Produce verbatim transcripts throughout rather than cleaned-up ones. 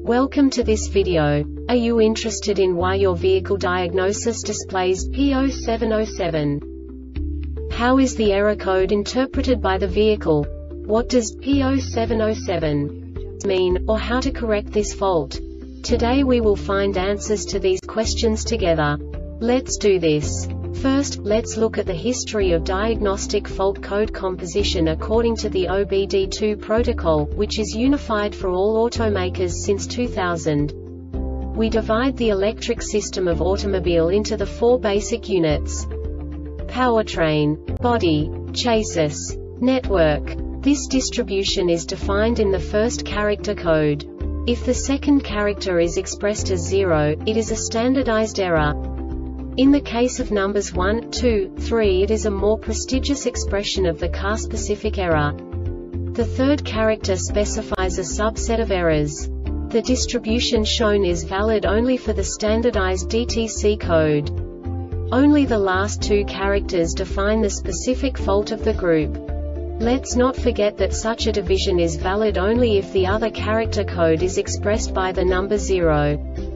Welcome to this video. Are you interested in why your vehicle diagnosis displays P zero seven zero seven? How is the error code interpreted by the vehicle? What does P zero seven zero seven mean, or how to correct this fault? Today we will find answers to these questions together. Let's do this. First, let's look at the history of diagnostic fault code composition according to the O B D two protocol, which is unified for all automakers since two thousand. We divide the electric system of automobile into the four basic units: powertrain, body, chassis, network. This distribution is defined in the first character code. If the second character is expressed as zero, it is a standardized error. In the case of numbers one, two, three, it is a more prestigious expression of the car-specific error. The third character specifies a subset of errors. The distribution shown is valid only for the standardized D T C code. Only the last two characters define the specific fault of the group. Let's not forget that such a division is valid only if the other character code is expressed by the number zero.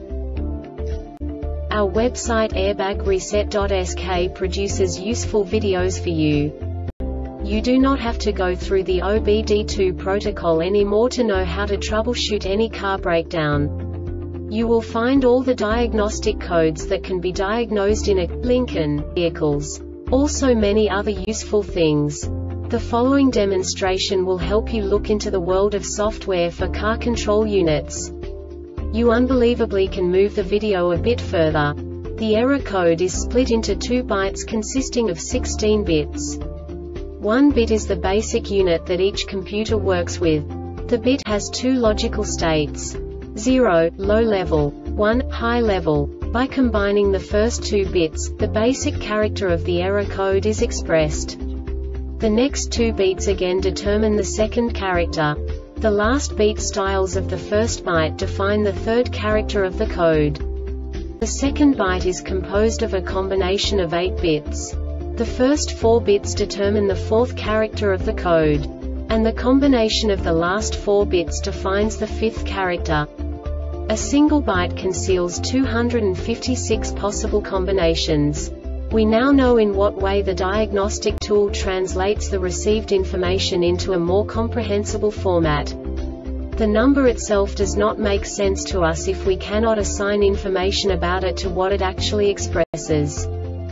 Our website airbag reset dot S K produces useful videos for you. You do not have to go through the O B D two protocol anymore to know how to troubleshoot any car breakdown. You will find all the diagnostic codes that can be diagnosed in a Lincoln vehicles. Also many other useful things. The following demonstration will help you look into the world of software for car control units. You unbelievably can move the video a bit further. The error code is split into two bytes consisting of sixteen bits. One bit is the basic unit that each computer works with. The bit has two logical states: zero, low level, one, high level. By combining the first two bits, the basic character of the error code is expressed. The next two beats again determine the second character. The last beat styles of the first byte define the third character of the code. The second byte is composed of a combination of eight bits. The first four bits determine the fourth character of the code. And the combination of the last four bits defines the fifth character. A single byte conceals two hundred fifty-six possible combinations. We now know in what way the diagnostic tool translates the received information into a more comprehensible format. The number itself does not make sense to us if we cannot assign information about it to what it actually expresses.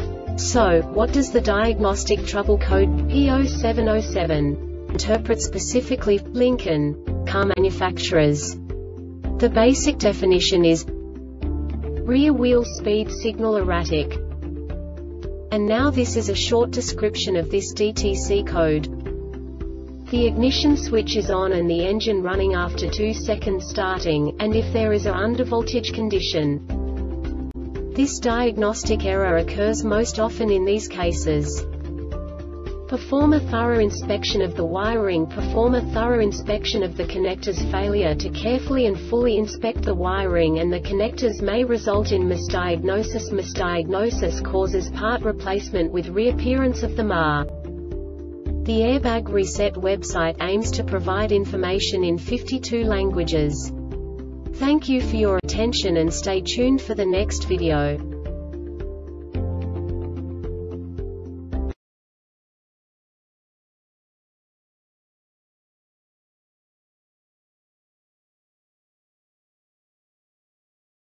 So, what does the diagnostic trouble code P zero seven zero seven interpret specifically for Lincoln car manufacturers? The basic definition is rear wheel speed signal erratic. And now this is a short description of this D T C code. The ignition switch is on and the engine running after two seconds starting, and if there is a undervoltage condition. This diagnostic error occurs most often in these cases. Perform a thorough inspection of the wiring. Perform a thorough inspection of the connectors. Failure to carefully and fully inspect the wiring and the connectors may result in misdiagnosis. Misdiagnosis causes part replacement with reappearance of the M A R. The Airbag Reset website aims to provide information in fifty-two languages. Thank you for your attention and stay tuned for the next video.